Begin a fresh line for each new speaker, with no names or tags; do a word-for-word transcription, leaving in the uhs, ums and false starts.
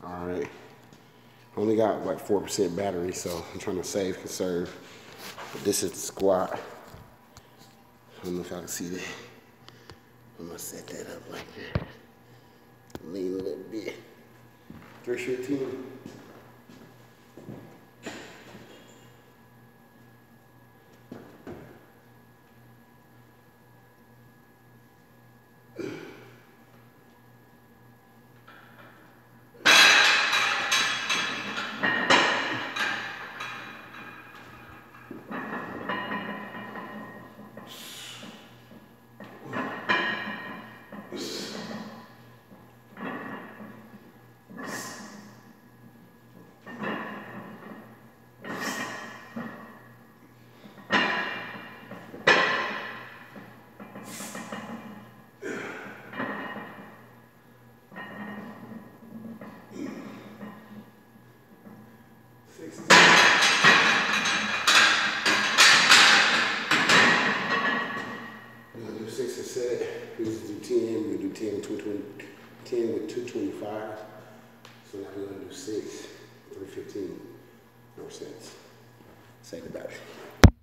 All right. Only got like four percent battery, so I'm trying to save, conserve. But this is the squat. I don't know if y'all can see that. I'm gonna set that up like that. Lean a little bit. three fifteen. Six and set. We just do ten. We do ten with two twenty, ten with two twenty-five. So now we're gonna do six, three fifteen. No sense. Save the battery.